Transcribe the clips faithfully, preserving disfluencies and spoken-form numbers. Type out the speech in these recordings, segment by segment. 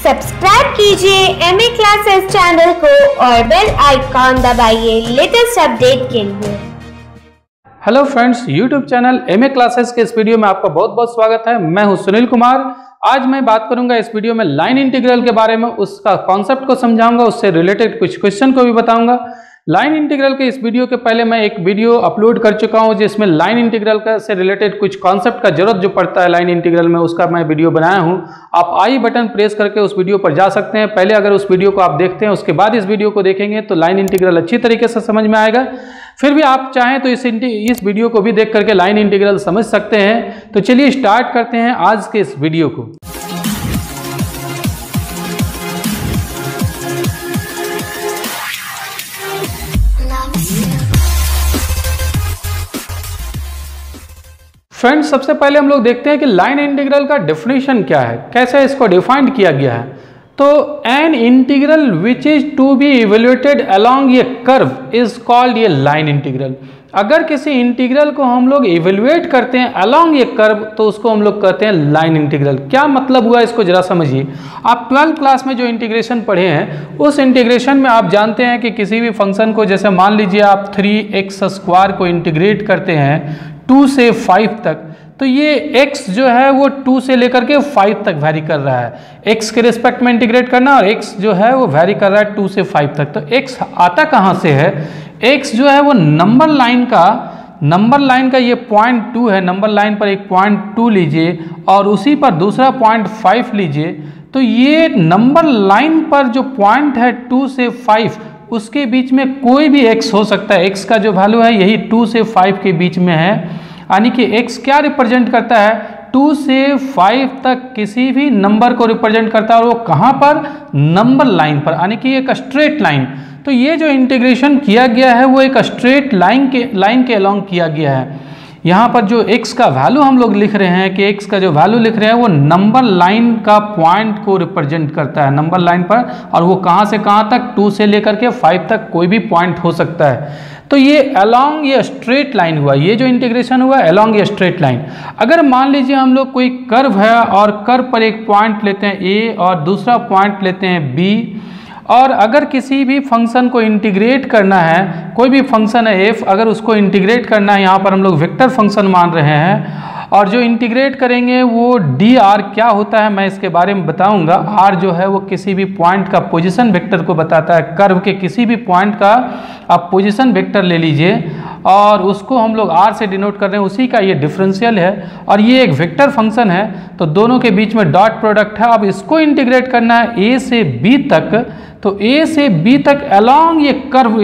Subscribe कीजिए M A classes channel को और बेल आइकॉन दबाइए लेटेस्ट अपडेट के लिए। Hello friends, YouTube channel M A classes के इस वीडियो में आपका बहुत बहुत स्वागत है। मैं हूं सुनील कुमार। आज मैं बात करूंगा इस वीडियो में लाइन इंटीग्रल के बारे में, उसका कॉन्सेप्ट को समझाऊंगा, उससे रिलेटेड कुछ क्वेश्चन को भी बताऊंगा। लाइन इंटीग्रल के इस वीडियो के पहले मैं एक वीडियो अपलोड कर चुका हूं जिसमें लाइन इंटीग्रल का से रिलेटेड कुछ कॉन्सेप्ट का जरूरत जो पड़ता है लाइन इंटीग्रल में, उसका मैं वीडियो बनाया हूं। आप आई बटन प्रेस करके उस वीडियो पर जा सकते हैं। पहले अगर उस वीडियो को आप देखते हैं, उसके बाद इस वीडियो को देखेंगे तो लाइन इंटीग्रल अच्छी तरीके से समझ में आएगा। फिर भी आप चाहें तो इस इस वीडियो को भी देख करके लाइन इंटीग्रल समझ सकते हैं। तो चलिए स्टार्ट करते हैं आज के इस वीडियो को। फ्रेंड्स, सबसे पहले हम लोग देखते हैं कि लाइन इंटीग्रल का डेफिनेशन क्या है, कैसे इसको डिफाइंड किया गया है। तो an integral which is to be evaluated along a curve is called a line integral. अगर किसी इंटीग्रल को हम लोग इवेल्युएट करते हैं अलोंग ए कर्व तो उसको हम लोग कहते हैं लाइन इंटीग्रल। क्या मतलब हुआ इसको जरा समझिए। आप ट्वेल्थ क्लास में जो इंटीग्रेशन पढ़े हैं उस इंटीग्रेशन में आप जानते हैं कि किसी भी फंक्शन को, जैसे मान लीजिए आप थ्री एक्स स्क्वायर को इंटीग्रेट करते हैं टू से फाइव तक, तो ये x जो है वो टू से लेकर के फाइव तक वैरी कर रहा है। x के रिस्पेक्ट में इंटीग्रेट करना और x जो है वो वैरी कर रहा है टू से फाइव तक। तो x आता कहाँ से है? x जो है वो नंबर लाइन का नंबर लाइन का ये पॉइंट टू है। नंबर लाइन पर एक पॉइंट टू लीजिए और उसी पर दूसरा पॉइंट फाइव लीजिए। तो ये नंबर लाइन पर जो पॉइंट है टू से फाइव, उसके बीच में कोई भी x हो सकता है। x का जो वैल्यू है यही टू से फाइव के बीच में है। यानी कि x क्या रिप्रेजेंट करता है? टू से फाइव तक किसी भी नंबर को रिप्रेजेंट करता है, और वो कहाँ पर? नंबर लाइन पर, यानी कि एक स्ट्रेट लाइन। तो ये जो इंटीग्रेशन किया गया है वो एक स्ट्रेट लाइन के लाइन के अलोंग किया गया है। यहाँ पर जो x का वैल्यू हम लोग लिख रहे हैं कि x का जो वैल्यू लिख रहे हैं वो नंबर लाइन का पॉइंट को रिप्रेजेंट करता है, नंबर लाइन पर। और वो कहाँ से कहाँ तक? टू से लेकर के फाइव तक कोई भी पॉइंट हो सकता है। तो ये अलोंग ये स्ट्रेट लाइन हुआ, ये जो इंटीग्रेशन हुआ अलोंग ये स्ट्रेट लाइन। अगर मान लीजिए हम लोग कोई कर्व है और कर्व पर एक पॉइंट लेते हैं a और दूसरा पॉइंट लेते हैं b, और अगर किसी भी फंक्शन को इंटीग्रेट करना है, कोई भी फंक्शन है f, अगर उसको इंटीग्रेट करना है, यहाँ पर हम लोग वेक्टर फंक्शन मान रहे हैं, और जो इंटीग्रेट करेंगे वो डी आर क्या होता है मैं इसके बारे में बताऊंगा। आर जो है वो किसी भी पॉइंट का पोजीशन वेक्टर को बताता है। कर्व के किसी भी पॉइंट का आप पोजीशन वेक्टर ले लीजिए और उसको हम लोग आर से डिनोट कर रहे हैं, उसी का ये डिफरेंशियल है और ये एक वेक्टर फंक्शन है। तो दोनों के बीच में डॉट प्रोडक्ट है। अब इसको इंटीग्रेट करना है ए से बी तक, तो ए से बी तक अलोंग ये कर्व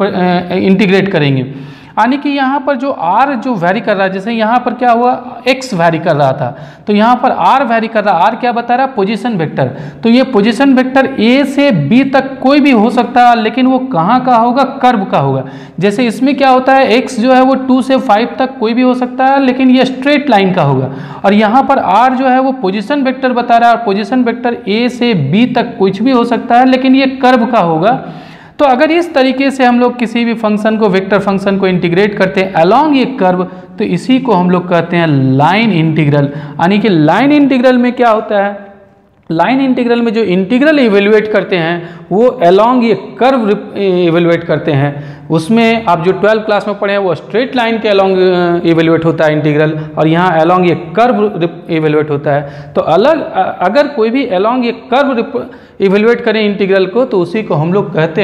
इंटीग्रेट करेंगे। यानी कि यहाँ पर जो r जो वैरी कर रहा है, जैसे यहाँ पर क्या हुआ, x वैरी कर रहा था, तो यहाँ पर r वैरी कर रहा है। r क्या बता रहा है? Position vector. तो ये पोजीशन वेक्टर a से b तक कोई भी हो सकता है, लेकिन वो कहाँ का होगा? कर्व का होगा। जैसे इसमें क्या होता है, x जो है वो टू से फाइव तक कोई भी हो सकता है, लेकिन ये स्ट्रेट लाइन का होगा। और यहाँ पर r जो है वो पोजीशन वेक्टर बता रहा है, और पोजीशन वेक्टर a से b तक कुछ भी हो सकता है, लेकिन ये कर्व का होगा। तो अगर इस तरीके से हम लोग किसी भी फंक्शन को, वेक्टर फंक्शन को इंटीग्रेट करते हैं अलोंग ये कर्व, तो इसी को हम लोग कहते हैं लाइन इंटीग्रल। यानी कि लाइन इंटीग्रल में क्या होता है? लाइन इंटीग्रल में जो इंटीग्रल इवेल्युएट करते हैं वो अलोंग ये कर्व इवेल्युएट करते हैं। उसमें आप जो ट्वेल्थ क्लास में पढ़े हैं वो स्ट्रेट लाइन के अलोंग इवेल्युएट होता है इंटीग्रल, और यहाँ अलोंग ये कर्व इवेल्युएट होता है। तो अलग अगर कोई भी अलोंग ये कर्व इवेल्युएट करें इंटीग्रल को, तो उसी को हम लोग कहते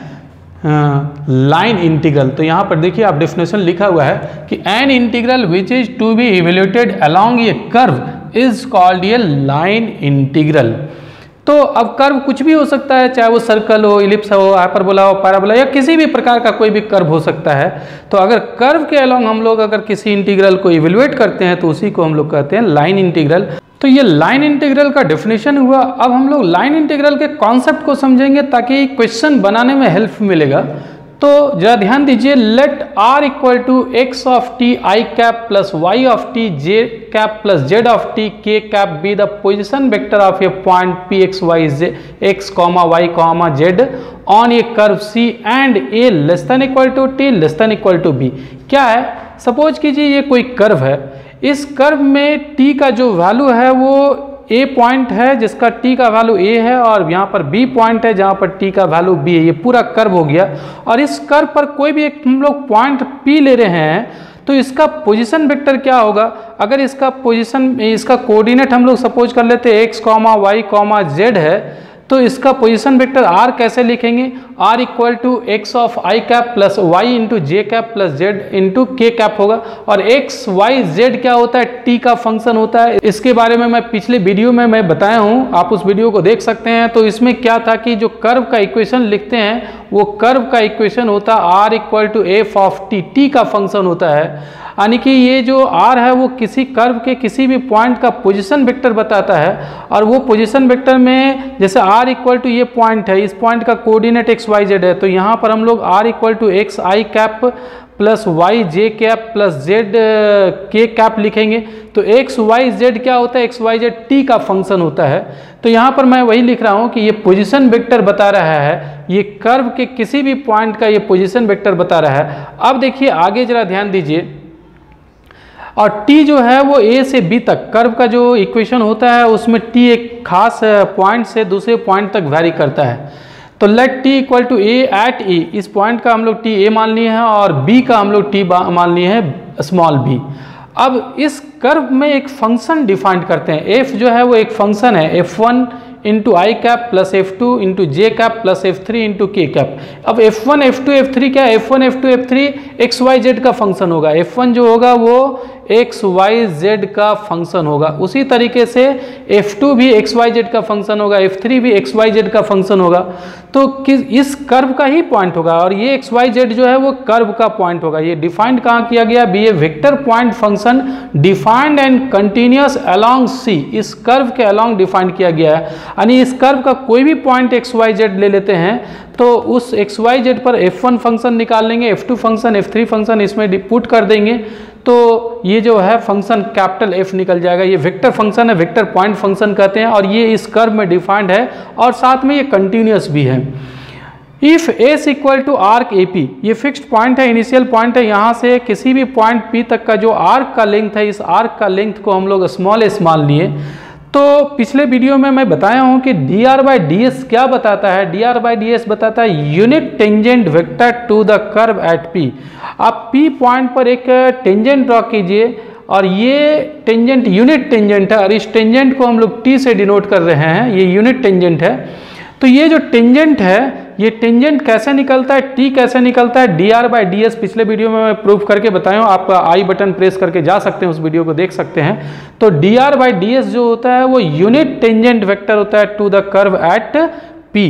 हैं लाइन इंटीग्रल। तो यहाँ पर देखिए आप डेफिनेशन लिखा हुआ है कि an integral which is to be evaluated along a curve is called a line integral. तो अब कर्व कुछ भी हो सकता है, चाहे वो सर्कल हो, इलिप्स हो, हाइपरबोला हो, पैराबोला, या किसी भी प्रकार का कोई भी कर्व हो सकता है। तो अगर कर्व के अलोंग हम लोग अगर किसी इंटीग्रल को इवेल्युएट करते हैं तो उसी को हम लोग कहते हैं लाइन इंटीग्रल। तो ये लाइन इंटीग्रल का डेफिनेशन हुआ। अब हम लोग लाइन इंटीग्रल के कॉन्सेप्ट को समझेंगे ताकि क्वेश्चन बनाने में हेल्प मिलेगा। तो जरा ध्यान दीजिए, let r equal to x of t i cap plus y of t j cap plus z of t k cap be the position vector of a point p x y j x comma y comma z on a curve c and a less than equal to t less than equal to b. क्या है? Suppose कीजिए ये कोई curve है, इस curve में t का जो वैल्यू है वो ए पॉइंट है जिसका टी का वैल्यू ए है और यहाँ पर बी पॉइंट है जहाँ पर टी का वैल्यू बी है। ये पूरा कर्व हो गया और इस कर्व पर कोई भी एक हम लोग पॉइंट पी ले रहे हैं तो इसका पोजीशन वेक्टर क्या होगा। अगर इसका पोजीशन इसका कोऑर्डिनेट हम लोग सपोज कर लेते हैं x comma y comma z है तो इसका पोजीशन वेक्टर आर कैसे लिखेंगे, r equal to x of i cap plus y into j cap plus z into k cap होगा। और एक्स वाई जेड क्या होता है, टी का फंक्शन होता है। इसके बारे में मैं पिछले वीडियो में मैं बताया हूँ, आप उस वीडियो को देख सकते हैं। तो इसमें क्या था कि जो कर्व का इक्वेशन लिखते हैं वो कर्व का इक्वेशन होता है r equal to f of t, t का फंक्शन होता है। यानी कि ये जो r है वो किसी कर्व के किसी भी पॉइंट का पोजीशन वेक्टर बताता है और वो पोजीशन वेक्टर में जैसे r इक्वल टू ये पॉइंट है, इस पॉइंट का कोऑर्डिनेट एक्स वाई जेड है तो यहाँ पर हम लोग r equal to x i cap plus y j cap plus z k cap लिखेंगे। तो एक्स वाई जेड क्या होता है, एक्स वाई जेड टी का फंक्शन होता है। तो यहाँ पर मैं वही लिख रहा हूँ कि ये पोजीशन वेक्टर बता रहा है, ये कर्व के किसी भी पॉइंट का ये पोजीशन वेक्टर बता रहा है। अब देखिए आगे जरा ध्यान दीजिए, और t जो है वो a से b तक कर्व का जो इक्वेशन होता है उसमें t एक खास पॉइंट से दूसरे पॉइंट तक वैरी करता है। तो let t equal to a at e, इस पॉइंट का हम लोग t a मान लिए हैं और b का हम लोग t मान लिए हैं स्मॉल b। अब इस कर्व में एक फंक्शन डिफाइन करते हैं, f जो है वो एक फंक्शन है F one into i cap plus F two into j cap plus F three into k cap. अब f one f two f three क्या है, F one f two f three x y z का function होगा। F one जो होगा वो x y z का function होगा, उसी तरीके से एफ टू भी एक्स वाई जेड का फंक्शन होगा, एफ थ्री भी एक्स वाई जेड का फंक्शन होगा। तो किस इस कर्व का ही पॉइंट होगा और ये एक्स वाई जेड जो है वो कर्व का पॉइंट होगा। ये डिफाइंड कहाँ किया गया, be a vector point function defined and continuous along c, इस कर्व के अलोंग डिफाइंड किया गया है। यानी इस कर्व का कोई भी पॉइंट एक्स वाई जेड ले लेते हैं तो उस एक्स वाई जेड पर एफ वन फंक्शन निकाल लेंगे, f two function, f three function इसमें पुट कर देंगे तो ये जो है फंक्शन कैपिटल एफ निकल जाएगा। ये वेक्टर फंक्शन है, वेक्टर पॉइंट फंक्शन कहते हैं और ये इस कर्व में डिफाइंड है और साथ में ये कंटिन्यूअस भी है। If s equal to arc a p, ये फिक्स्ड पॉइंट है, इनिशियल पॉइंट है, यहाँ से किसी भी पॉइंट पी तक का जो आर्क का लेंथ है, इस आर्क का लेंथ को हम लोग स्मॉल एस मान लिए। तो पिछले वीडियो में मैं बताया हूँ कि d r by d s क्या बताता है, d r by d s बताता है unit tangent vector to the curve at p. आप पी पॉइंट पर एक टेंजेंट ड्रॉ कीजिए और ये टेंजेंट यूनिट टेंजेंट है और इस टेंजेंट को हम लोग टी से डिनोट कर रहे हैं, ये यूनिट टेंजेंट है। तो ये जो टेंजेंट है, ये टेंजेंट कैसे निकलता है, टी कैसे निकलता है, d r by d s पिछले वीडियो में मैं प्रूफ करके बताया हूँ, आप आई बटन प्रेस करके जा सकते हैं, उस वीडियो को देख सकते हैं। तो d r by d s जो होता है वो यूनिट टेंजेंट वेक्टर होता है to the curve at p.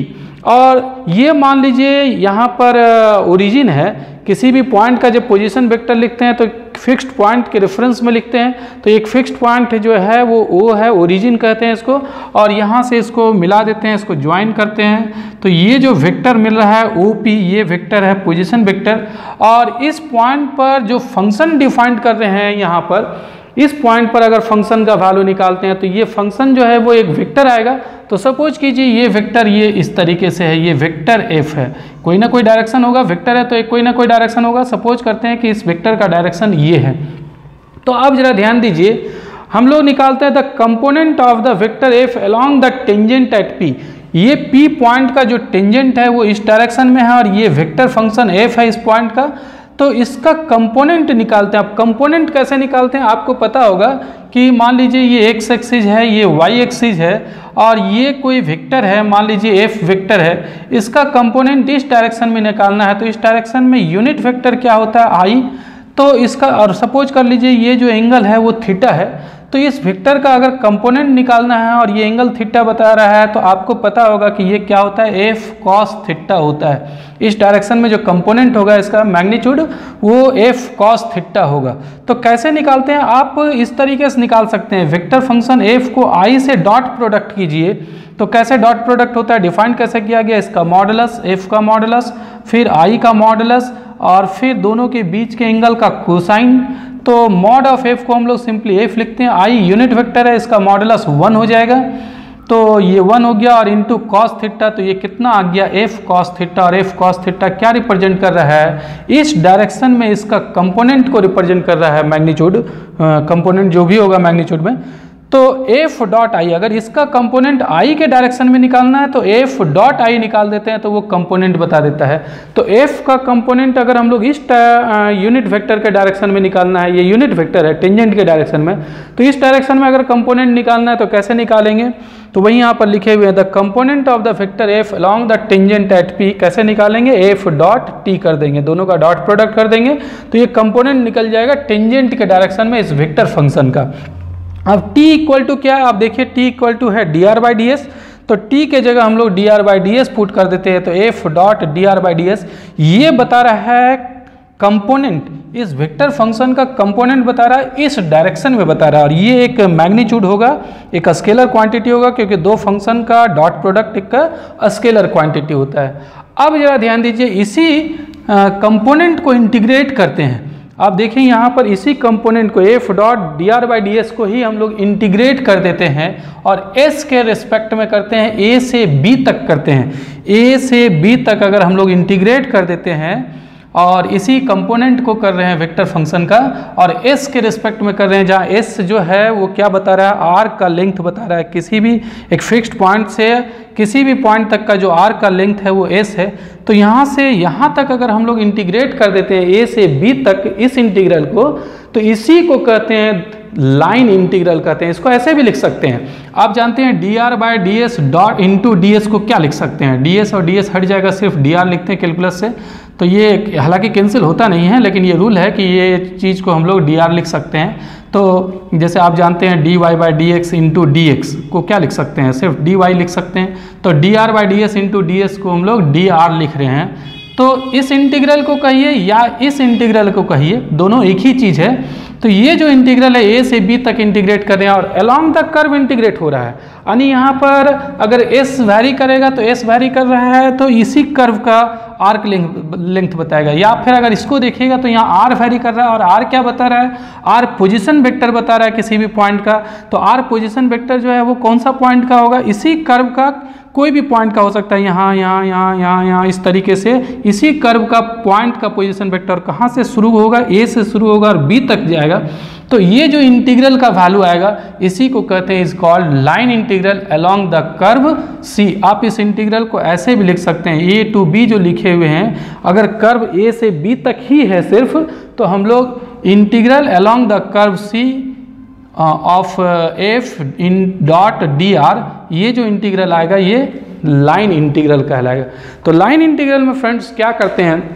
और ये मान लीजिए यहाँ पर ओरिजिन है, किसी भी पॉइंट का जब पोजीशन वेक्टर लिखते हैं तो फिक्स्ड पॉइंट के रेफरेंस में लिखते हैं। तो एक फिक्स्ड पॉइंट जो है वो ओ है, ओरिजिन कहते हैं इसको, और यहाँ से इसको मिला देते हैं, इसको ज्वाइन करते हैं। तो ये जो वेक्टर मिल रहा है ओ पी, ये वेक्टर है पोजीशन वेक्टर। और इस पॉइंट पर जो फंक्शन डिफाइन कर रहे हैं यहाँ पर, इस पॉइंट पर अगर फंक्शन का वैल्यू निकालते हैं तो ये फंक्शन जो है वो एक वेक्टर आएगा। तो सपोज कीजिए ये वेक्टर ये इस तरीके से है, ये वेक्टर एफ है, कोई ना कोई डायरेक्शन होगा, वेक्टर है तो एक कोई ना कोई डायरेक्शन होगा। सपोज करते हैं कि इस वेक्टर का डायरेक्शन ये है। तो अब जरा ध्यान दीजिए, हम लोग निकालते हैं the component of the vector f along the tangent at p. ये पी पॉइंट का जो टेंजेंट है वो इस डायरेक्शन में है और ये वेक्टर फंक्शन एफ है इस पॉइंट का। तो इसका कंपोनेंट निकालते हैं। अब कंपोनेंट कैसे निकालते हैं, आपको पता होगा कि मान लीजिए ये एक्स एक्सिस है, ये वाई एक्सिस है और ये कोई वेक्टर है, मान लीजिए एफ वेक्टर है, इसका कंपोनेंट इस डायरेक्शन में निकालना है। तो इस डायरेक्शन में यूनिट वेक्टर क्या होता है, आई। तो इसका और सपोज कर लीजिए ये जो एंगल है वो थीटा है। तो इस वेक्टर का अगर कंपोनेंट निकालना है और ये एंगल थीटा बता रहा है तो आपको पता होगा कि ये क्या होता है, एफ कॉस थीटा होता है। इस डायरेक्शन में जो कंपोनेंट होगा इसका मैग्नीट्यूड वो एफ कॉस थीटा होगा। तो कैसे निकालते हैं, आप इस तरीके से निकाल सकते हैं। वेक्टर फंक्शन एफ को आई से डॉट प्रोडक्ट कीजिए। तो कैसे डॉट प्रोडक्ट होता है, डिफाइन कैसे किया गया, इसका मॉडुलस, एफ का मॉडुलस, फिर आई का मॉडुलस और फिर दोनों के बीच के एंगल का कोसाइन। तो मॉड ऑफ एफ को हम लोग सिंपली एफ लिखते हैं, आई यूनिट वेक्टर है, इसका मॉडुलस वन हो जाएगा। तो ये वन हो गया और इंटू कॉस थीटा, तो ये कितना आ गया, एफ कॉस थीटा। और एफ कॉस थीटा क्या रिप्रेजेंट कर रहा है, इस डायरेक्शन में इसका कंपोनेंट को रिप्रेजेंट कर रहा है, मैग्नीट्यूड कंपोनेंट जो भी होगा मैग्नीट्यूड में। तो एफ डॉट आई, अगर इसका कंपोनेंट आई के डायरेक्शन में निकालना है तो एफ डॉट आई निकाल देते हैं तो वो कंपोनेंट बता देता है। तो एफ का कंपोनेंट अगर हम लोग इस यूनिट वेक्टर के डायरेक्शन में निकालना है, ये यूनिट वेक्टर है टेंजेंट के डायरेक्शन में, तो इस डायरेक्शन में अगर कंपोनेंट निकालना है तो कैसे निकालेंगे, तो वही यहाँ पर लिखे हुए हैं the component of the vector f along the tangent at p, कैसे निकालेंगे, एफ डॉट टी कर देंगे, दोनों का डॉट प्रोडक्ट कर देंगे तो ये कंपोनेंट निकल जाएगा टेंजेंट के डायरेक्शन में इस वेक्टर फंक्शन का। अब t इक्वल टू क्या है, आप देखिए t इक्वल टू है d r by d s, तो t के जगह हम लोग d r by d s put कर देते हैं, तो f dot d r by d s ये बता रहा है कंपोनेंट, इस वेक्टर फंक्शन का कंपोनेंट बता रहा है, इस डायरेक्शन में बता रहा है, और ये एक मैग्नीट्यूड होगा, एक स्केलर क्वांटिटी होगा, क्योंकि दो फंक्शन का डॉट प्रोडक्ट एक स्केलर क्वांटिटी होता है। अब जरा ध्यान दीजिए, इसी कंपोनेंट को इंटीग्रेट करते हैं, आप देखें यहाँ पर इसी कंपोनेंट को f dot d r by d s को ही हम लोग इंटीग्रेट कर देते हैं और एस के रिस्पेक्ट में करते हैं, ए से बी तक करते हैं, ए से बी तक अगर हम लोग इंटीग्रेट कर देते हैं और इसी कंपोनेंट को कर रहे हैं वेक्टर फंक्शन का, और एस के रिस्पेक्ट में कर रहे हैं, जहाँ एस जो है वो क्या बता रहा है, आर का लेंथ बता रहा है, किसी भी एक फिक्स्ड पॉइंट से किसी भी पॉइंट तक का जो आर का लेंथ है वो एस है। तो यहाँ से यहाँ तक अगर हम लोग इंटीग्रेट कर देते हैं ए से बी तक इस इंटीग्रल को, तो इसी को कहते हैं लाइन इंटीग्रल कहते हैं। इसको ऐसे भी लिख सकते हैं, आप जानते हैं d r by d s dot into d s को क्या लिख सकते हैं, डी एस और डी एस हट जाएगा, सिर्फ डी आर लिखते हैं कैलकुलस से, तो ये हालांकि कैंसिल होता नहीं है लेकिन ये रूल है कि ये चीज़ को हम लोग डी आर लिख सकते हैं। तो जैसे आप जानते हैं d y by d x into d x को क्या लिख सकते हैं, सिर्फ डी वाई लिख सकते हैं, तो d r by d s into d s को हम लोग डी आर लिख रहे हैं। तो इस इंटीग्रल को कहिए या इस इंटीग्रल को कहिए, दोनों एक ही चीज़ है। तो ये जो इंटीग्रल है ए से बी तक इंटीग्रेट कर रहे हैं और अलोंग द कर्व इंटीग्रेट हो रहा है, यानी यहाँ पर अगर एस वैरी करेगा तो एस वैरी कर रहा है तो इसी कर्व का आर्क लेंथ लेंथ बताएगा, या फिर अगर इसको देखिएगा तो यहाँ आर वैरी कर रहा है और आर क्या बता रहा है, आर पोजीशन वेक्टर बता रहा है किसी भी पॉइंट का। तो आर पोजीशन वेक्टर जो है वो कौन सा पॉइंट का होगा, इसी कर्व का कोई भी पॉइंट का हो सकता है, यहाँ यहाँ यहाँ यहाँ यहाँ इस तरीके से इसी कर्व का पॉइंट का पोजीशन वेक्टर कहाँ से शुरू होगा, ए से शुरू होगा और बी तक जाएगा। तो ये जो इंटीग्रल का वैल्यू आएगा इसी को कहते हैं is called line integral along the curve C. आप इस इंटीग्रल को ऐसे भी लिख सकते हैं, ए टू बी जो लिखे हुए हैं, अगर कर्व ए से बी तक ही है सिर्फ, तो हम लोग integral along the curve C of F in dot d r, ये जो इंटीग्रल आएगा ये लाइन इंटीग्रल कहलाएगा। तो लाइन इंटीग्रल में फ्रेंड्स क्या करते हैं,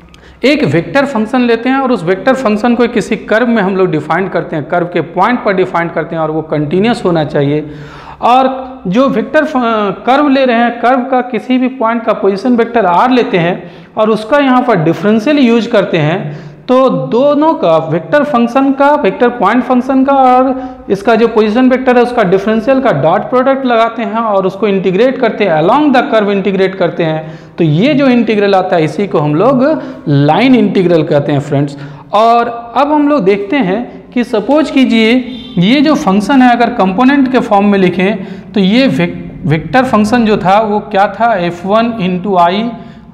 एक वेक्टर फंक्शन लेते हैं और उस वेक्टर फंक्शन को किसी कर्व में हम लोग डिफाइन करते हैं, कर्व के पॉइंट पर डिफाइन करते हैं और वो कंटिन्यूस होना चाहिए। और जो वेक्टर कर्व ले रहे हैं, कर्व का किसी भी पॉइंट का पोजीशन वेक्टर आर लेते हैं और उसका यहाँ पर डिफरेंशियल यूज करते हैं, तो दोनों का वेक्टर फंक्शन का, वेक्टर पॉइंट फंक्शन का और इसका जो पोजीशन वेक्टर है उसका डिफरेंशियल का डॉट प्रोडक्ट लगाते हैं और उसको इंटीग्रेट करते हैं, अलोंग द कर्व इंटीग्रेट करते हैं। तो ये जो इंटीग्रल आता है इसी को हम लोग लाइन इंटीग्रल कहते हैं फ्रेंड्स। और अब हम लोग देखते हैं कि सपोज कीजिए ये जो फंक्शन है अगर कंपोनेंट के फॉर्म में लिखें तो ये वेक्टर फंक्शन जो था वो क्या था, F one into i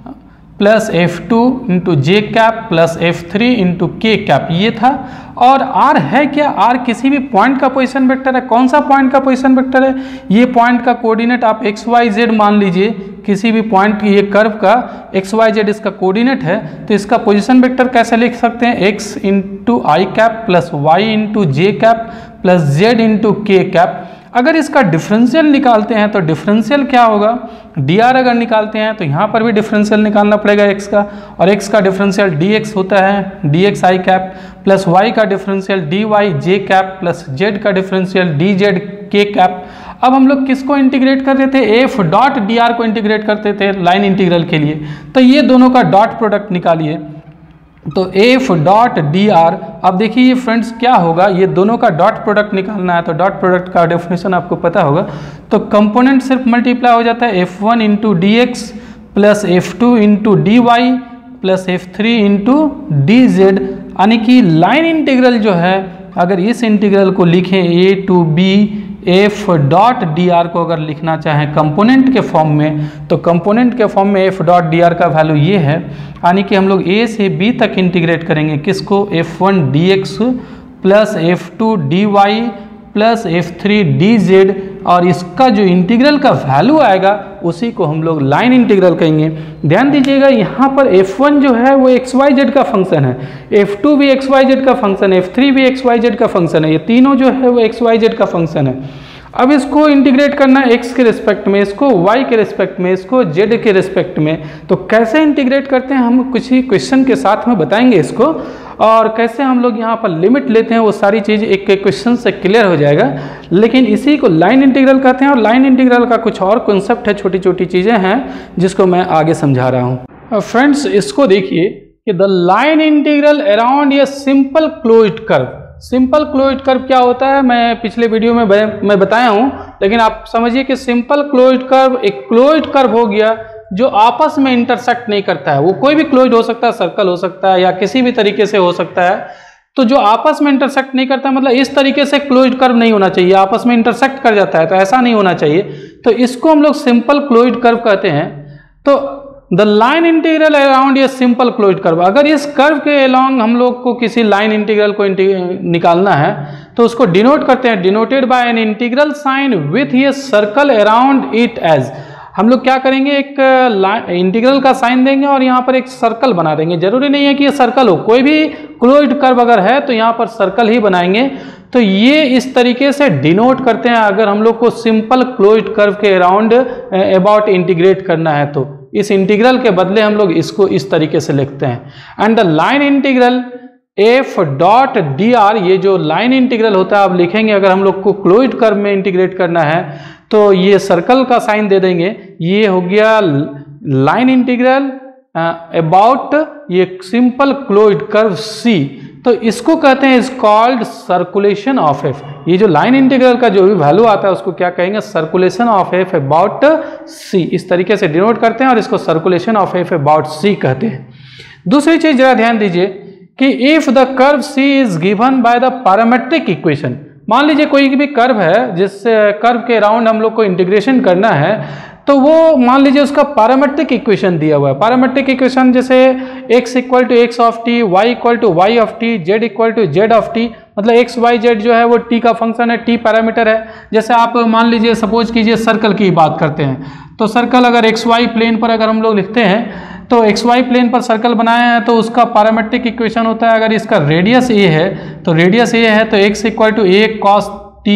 plus F two into j cap plus F three into k cap, ये था। और आर है क्या, आर किसी भी पॉइंट का पोजीशन वेक्टर है। कौन सा पॉइंट का पोजीशन वेक्टर है, ये पॉइंट का कोऑर्डिनेट आप एक्स वाई जेड मान लीजिए, किसी भी पॉइंट, ये कर्व का एक्स वाई जेड इसका कोऑर्डिनेट है, तो इसका पोजीशन वेक्टर कैसे लिख सकते हैं, x into i cap plus y into j cap plus z into k cap. अगर इसका डिफरेंशियल निकालते हैं तो डिफरेंशियल क्या होगा, डी आर अगर निकालते हैं तो यहाँ पर भी डिफरेंशियल निकालना पड़ेगा एक्स का, और एक्स का डिफरेंशियल डी एक्स होता है d x i cap, plus y का differential d y j cap, plus z का differential d z k cap. अब हम लोग किसको इंटीग्रेट कर रहे थे, एफ डॉट डी आर को इंटीग्रेट करते थे लाइन इंटीग्रल के लिए। तो ये दोनों का डॉट प्रोडक्ट निकालिए, तो एफ डॉट डी आर, अब देखिए ये फ्रेंड्स क्या होगा, ये दोनों का डॉट प्रोडक्ट निकालना है, तो डॉट प्रोडक्ट का डेफिनेशन आपको पता होगा। तो कंपोनेंट सिर्फ मल्टीप्लाई हो जाता है, F one into d x plus F two into d y plus F three into d z, यानी कि लाइन इंटीग्रल जो है अगर इस इंटीग्रल को लिखें a to b F dot d r को अगर लिखना चाहें कंपोनेंट के फॉर्म में, तो कंपोनेंट के फॉर्म में एफ डॉट डी आर का वैल्यू ये है, यानी कि हम लोग ए से बी तक इंटीग्रेट करेंगे किसको, F one d x plus F two d y plus F three d z, और इसका जो इंटीग्रल का वैल्यू आएगा उसी को हम लोग लाइन इंटीग्रल कहेंगे। ध्यान दीजिएगा यहाँ पर एफ वन जो है वो एक्स वाई जेड का फंक्शन है, एफ टू भी एक्स वाई जेड का फंक्शन है, एफ थ्री भी एक्स वाई जेड का फंक्शन है, ये तीनों जो है वो एक्स वाई जेड का फंक्शन है। अब इसको इंटीग्रेट करना है x के रिस्पेक्ट में, इसको y के रिस्पेक्ट में, इसको z के रिस्पेक्ट में। तो कैसे इंटीग्रेट करते हैं हम कुछ ही क्वेश्चन के साथ में बताएंगे इसको, और कैसे हम लोग यहाँ पर लिमिट लेते हैं वो सारी चीज़ एक एक क्वेश्चन से क्लियर हो जाएगा। लेकिन इसी को लाइन इंटीग्रल कहते हैं, और लाइन इंटीग्रल का कुछ और कॉन्सेप्ट है, छोटी छोटी चीज़ें हैं जिसको मैं आगे समझा रहा हूँ। फ्रेंड्स इसको देखिए कि the line integral around a simple closed curve. Simple closed curve क्या होता है मैं पिछले वीडियो में मैं बताया हूं, लेकिन आप समझिए कि सिंपल क्लोज्ड कर्व एक क्लोज्ड कर्व हो गया जो आपस में इंटरसेक्ट नहीं करता है। वो कोई भी क्लोज्ड हो सकता है, सर्कल हो सकता है या किसी भी तरीके से हो सकता है, तो जो आपस में इंटरसेक्ट नहीं करता मतलब इस तरीके से क्लोज्ड कर्व नहीं होना चाहिए, आपस में इंटरसेक्ट कर जाता है, तो ऐसा नहीं होना चाहिए। तो इसको हम लोग सिंपल क्लोज्ड कर्व कहते हैं। तो द लाइन इंटीग्रल अराउंड ये सिंपल क्लोज्ड कर्व, अगर इस कर्व के अलोंग हम लोग को किसी लाइन इंटीग्रल को निकालना है तो उसको डिनोट करते हैं, denoted by an integral sign with ये सर्कल अराउंड इट एज। हम लोग क्या करेंगे, एक इंटीग्रल का साइन देंगे और यहाँ पर एक सर्कल बना देंगे। जरूरी नहीं है कि ये सर्कल हो, कोई भी क्लोज्ड कर्व अगर है तो यहाँ पर सर्कल ही बनाएंगे। तो ये इस तरीके से डिनोट करते हैं अगर हम लोग को सिंपल क्लोज्ड कर्व के अराउंड अबाउट इंटीग्रेट करना है, तो इस इंटीग्रल के बदले हम लोग इसको इस तरीके से लिखते हैं। And the line integral F dot d r, ये जो लाइन इंटीग्रल होता है आप लिखेंगे अगर हम लोग को क्लोज्ड कर्व में इंटीग्रेट करना है तो ये सर्कल का साइन दे देंगे। ये हो गया लाइन इंटीग्रल अबाउट ये सिंपल क्लोज्ड कर्व सी, तो इसको कहते हैं is called circulation of F. ये जो लाइन इंटीग्रल का जो भी वैल्यू आता है उसको क्या कहेंगे, circulation of F about C. इस तरीके से डिनोट करते हैं और इसको circulation of F about C कहते हैं। दूसरी चीज जरा ध्यान दीजिए कि if the curve C is given by the parametric equation. मान लीजिए कोई भी कर्व है जिस कर्व के अराउंड हम लोग को इंटीग्रेशन करना है, तो वो मान लीजिए उसका पैरामेट्रिक इक्वेशन दिया हुआ है। पैरामेट्रिक इक्वेशन जैसे x equal to x of t, y equal to y of t, z equal to z of t, मतलब x y z जो है वो t का फंक्शन है, t पैरामीटर है। जैसे आप मान लीजिए सपोज कीजिए सर्कल की बात करते हैं, तो सर्कल अगर एक्स वाई प्लेन पर अगर हम लोग लिखते हैं तो एक्स वाई प्लेन पर सर्कल बनाया है तो उसका पैरामेट्रिक इक्वेशन होता है, अगर इसका रेडियस a है तो रेडियस a है तो x equal to a cos t,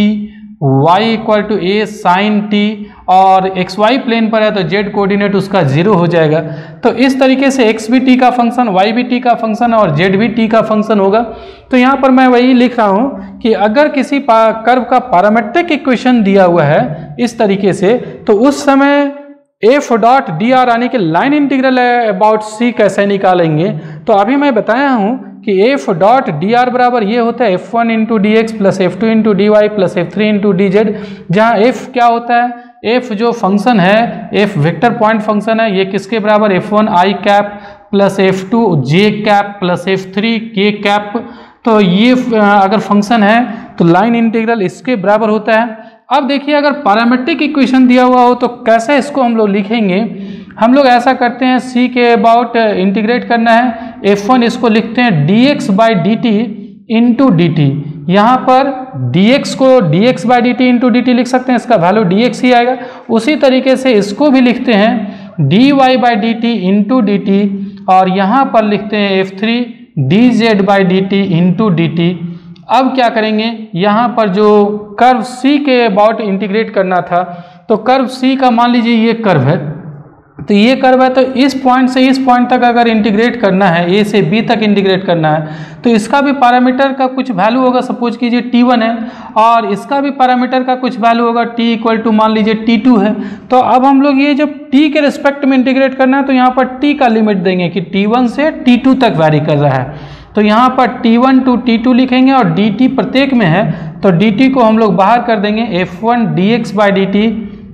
y equal to a sine t, और एक्स वाई प्लेन पर है तो z कोऑर्डिनेट उसका जीरो हो जाएगा। तो इस तरीके से x भी t का फंक्शन, y भी t का फंक्शन और z भी t का फंक्शन होगा। तो यहाँ पर मैं वही लिख रहा हूँ कि अगर किसी कर्व का पैरामेट्रिक इक्वेशन दिया हुआ है इस तरीके से, तो उस समय एफ डॉट डी आर यानी कि लाइन इंटीग्रल अबाउट सी कैसे निकालेंगे। तो अभी मैं बताया हूँ कि एफ डॉट डी आर बराबर ये होता है F one into d x plus F two into d y plus F three into d z, जहाँ एफ क्या होता है, एफ जो फंक्शन है, एफ वेक्टर पॉइंट फंक्शन है, ये किसके बराबर, F one i cap plus F two j cap plus F three k cap. तो ये अगर फंक्शन है तो लाइन इंटीग्रल इसके बराबर होता है। अब देखिए अगर पैरामेट्रिक इक्वेशन दिया हुआ हो तो कैसे इसको हम लोग लिखेंगे। हम लोग ऐसा करते हैं, सी के अबाउट इंटीग्रेट करना है, एफ वन इसको लिखते हैं d x by d t into d t. यहाँ पर dx को dx by d t into d t लिख सकते हैं, इसका वैल्यू dx ही आएगा। उसी तरीके से इसको भी लिखते हैं dy by d t into d t, और यहाँ पर लिखते हैं F three d z by d t into d t. अब क्या करेंगे, यहाँ पर जो कर्व C के अबाउट इंटीग्रेट करना था, तो कर्व C का मान लीजिए ये कर्व है, तो ये कर्व है, तो इस पॉइंट से इस पॉइंट तक अगर इंटीग्रेट करना है, A से B तक इंटीग्रेट करना है, तो इसका भी पैरामीटर का कुछ वैल्यू होगा। सपोज कीजिए टी वन है और इसका भी पैरामीटर का कुछ वैल्यू होगा, t इक्वल टू मान लीजिए टी टू है। तो अब हम लोग ये जब t के रिस्पेक्ट में इंटीग्रेट करना है तो यहाँ पर t का लिमिट देंगे कि टी वन से टी टू तक वैरी कर रहा है। तो यहाँ पर t one to t two लिखेंगे और dt प्रत्येक में है तो dt को हम लोग बाहर कर देंगे, F one d x by d t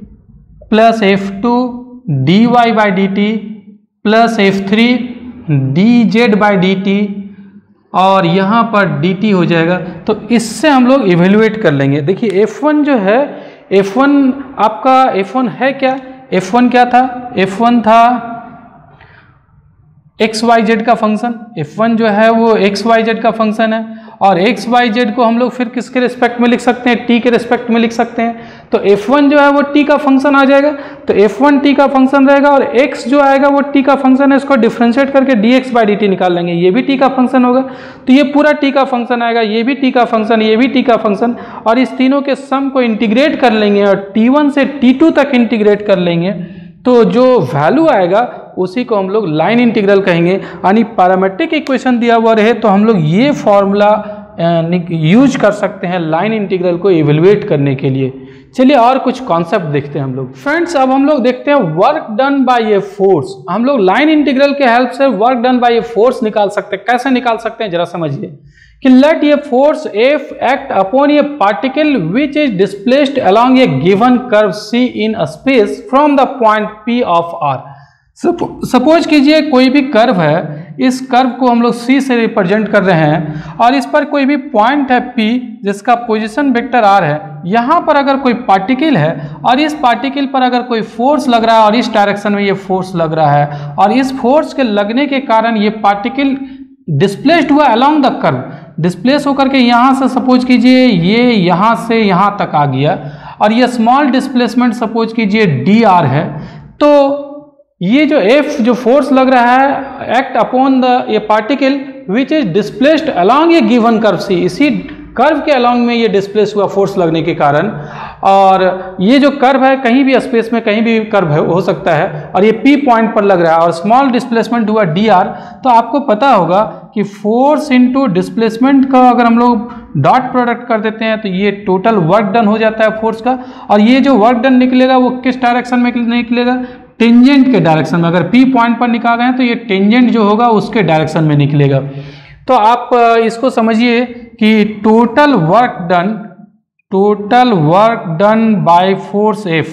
plus F two d y by d t plus F three d z by d t, और यहाँ पर dt हो जाएगा। तो इससे हम लोग इवेल्युएट कर लेंगे। देखिए एफ वन जो है, एफ वन आपका एफ वन है क्या, एफ वन क्या था, एफ वन था एक्स वाई जेड का फंक्शन। एफ वन जो है वो एक्स वाई जेड का फंक्शन है, और एक्स वाई जेड को हम लोग फिर किसके रिस्पेक्ट में लिख सकते हैं, टी के रिस्पेक्ट में लिख सकते हैं। तो एफ वन जो है वो टी का फंक्शन आ जाएगा, तो एफ वन टी का फंक्शन रहेगा और x जो आएगा वो t का फंक्शन है, इसको डिफरेंशिएट करके dx बाई डी टी निकाल लेंगे, ये भी t का फंक्शन होगा। तो ये पूरा t का फंक्शन आएगा, ये भी t का फंक्शन, ये भी t का फंक्शन, और इस तीनों के सम को इंटीग्रेट कर लेंगे और टी वन से टी टू तक इंटीग्रेट कर लेंगे, तो जो वैल्यू आएगा उसी को हम लोग लाइन इंटीग्रल कहेंगे। यानी पैरामेट्रिक इक्वेशन दिया हुआ रहे तो हम लोग ये फॉर्मूला यूज कर सकते हैं लाइन इंटीग्रल को इवेलुएट करने के लिए। चलिए और कुछ कॉन्सेप्ट देखते हैं हम लोग। फ्रेंड्स अब हम लोग देखते हैं work done by a force. हम लोग लाइन इंटीग्रल के हेल्प से work done by a force निकाल सकते हैं। कैसे निकाल सकते हैं जरा समझिए कि let a force F act upon a particle which is displaced along a given curve C in a space from the point P of R. Suppose कीजिए कोई भी कर्व है, इस कर्व को हम लोग सी से रिप्रेजेंट कर रहे हैं और इस पर कोई भी पॉइंट है P जिसका पोजीशन वेक्टर R है। यहाँ पर अगर कोई पार्टिकल है और इस पार्टिकल पर अगर कोई फोर्स लग रहा है और इस डायरेक्शन में ये फोर्स लग रहा है और इस फोर्स के लगने के कारण ये पार्टिकल डिस्प्लेस्ड हुआ अलोंग द कर्व, डिस्प्लेस होकर के यहाँ से सपोज कीजिए ये यहाँ से यहाँ तक आ गया और ये स्मॉल डिस्प्लेसमेंट सपोज कीजिए डी आर है। तो ये जो F जो फोर्स लग रहा है act upon the a particle which is displaced along a given curve C, इसी कर्व के अलोंग में ये डिस्प्लेस हुआ फोर्स लगने के कारण। और ये जो कर्व है कहीं भी स्पेस में कहीं भी कर्व हो सकता है और ये P पॉइंट पर लग रहा है और स्मॉल डिस्प्लेसमेंट हुआ डी आर। तो आपको पता होगा कि फोर्स इनटू डिस्प्लेसमेंट का अगर हम लोग डॉट प्रोडक्ट कर देते हैं तो ये टोटल वर्क डन हो जाता है फोर्स का। और ये जो वर्क डन निकलेगा वो किस डायरेक्शन में निकलेगा, टेंजेंट के डायरेक्शन में। अगर P पॉइंट पर निकाल रहे हैं तो ये टेंजेंट जो होगा उसके डायरेक्शन में निकलेगा। तो आप इसको समझिए कि total work done total work done by force F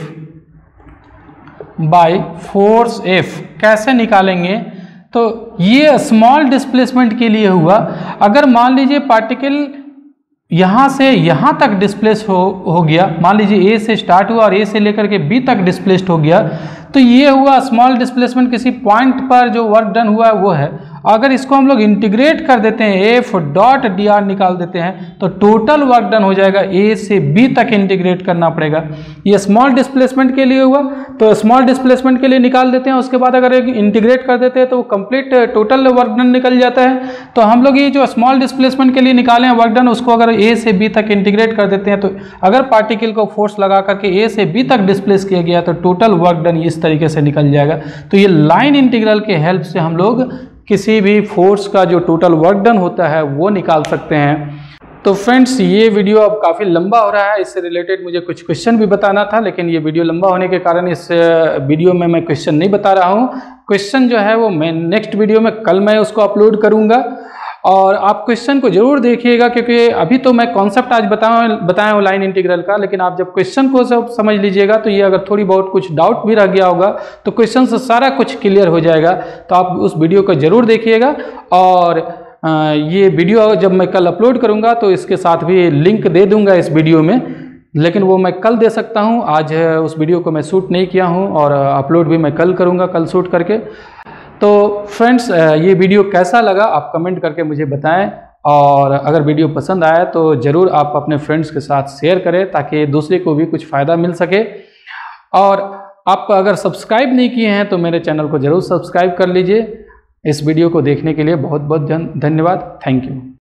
by force F कैसे निकालेंगे, तो ये स्मॉल डिस्प्लेसमेंट के लिए हुआ। अगर मान लीजिए पार्टिकल यहाँ से यहाँ तक डिस्प्लेस हो हो गया, मान लीजिए A से स्टार्ट हुआ और A से लेकर के B तक डिस्प्लेस्ड हो गया, तो ये हुआ स्मॉल डिस्प्लेसमेंट, किसी पॉइंट पर जो वर्क डन हुआ है वो है। अगर इसको हम लोग इंटीग्रेट कर देते हैं, एफ डॉट डी आर निकाल देते हैं, तो टोटल वर्क डन हो जाएगा। ए से बी तक इंटीग्रेट करना पड़ेगा। ये स्मॉल डिस्प्लेसमेंट के लिए हुआ, तो स्मॉल डिस्प्लेसमेंट के लिए निकाल देते हैं। उसके बाद अगर इंटीग्रेट कर देते हैं तो कंप्लीट टोटल वर्क डन निकल जाता है। तो हम लोग ये जो स्मॉल डिस्प्लेसमेंट के लिए निकाले हैं वर्क डन, उसको अगर ए से बी तक इंटीग्रेट कर देते हैं, तो अगर पार्टिकल को फोर्स लगा करके ए से बी तक डिस्प्लेस किया गया तो टोटल वर्क डन इस तरीके से निकल जाएगा। तो ये लाइन इंटीग्रल के हेल्प से हम लोग किसी भी फोर्स का जो टोटल वर्क डन होता है वो निकाल सकते हैं। तो फ्रेंड्स, ये वीडियो अब काफ़ी लंबा हो रहा है, इससे रिलेटेड मुझे कुछ क्वेश्चन भी बताना था, लेकिन ये वीडियो लंबा होने के कारण इस वीडियो में मैं क्वेश्चन नहीं बता रहा हूँ। क्वेश्चन जो है वो मैं नेक्स्ट वीडियो में कल मैं उसको अपलोड करूँगा, और आप क्वेश्चन को जरूर देखिएगा, क्योंकि अभी तो मैं कॉन्सेप्ट आज बताया बताया हूँ लाइन इंटीग्रल का, लेकिन आप जब क्वेश्चन को सब समझ लीजिएगा तो ये अगर थोड़ी बहुत कुछ डाउट भी रह गया होगा तो क्वेश्चन से सारा कुछ क्लियर हो जाएगा। तो आप उस वीडियो को जरूर देखिएगा, और ये वीडियो जब मैं कल अपलोड करूँगा तो इसके साथ भी लिंक दे दूँगा इस वीडियो में, लेकिन वो मैं कल दे सकता हूँ। आज उस वीडियो को मैं शूट नहीं किया हूँ और अपलोड भी मैं कल करूँगा, कल शूट करके। तो फ्रेंड्स, ये वीडियो कैसा लगा आप कमेंट करके मुझे बताएं, और अगर वीडियो पसंद आया तो ज़रूर आप अपने फ्रेंड्स के साथ शेयर करें ताकि दूसरे को भी कुछ फ़ायदा मिल सके। और आप अगर सब्सक्राइब नहीं किए हैं तो मेरे चैनल को ज़रूर सब्सक्राइब कर लीजिए। इस वीडियो को देखने के लिए बहुत बहुत धन्यवाद। Thank you.